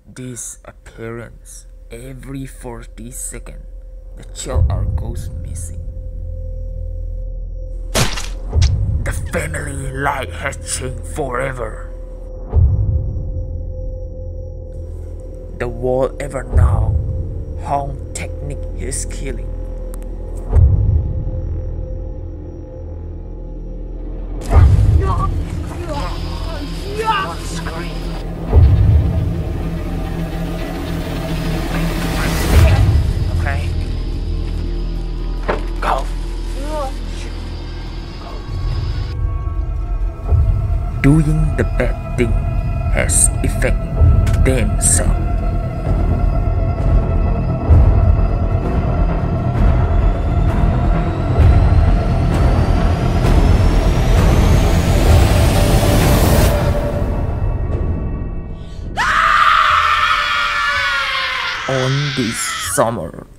Disappearance. Every 40 seconds, the child goes missing. The family life has changed forever. The world ever now how technique is killing. One scream. Okay. Go. Doing the bad thing has effect themselves. On this summer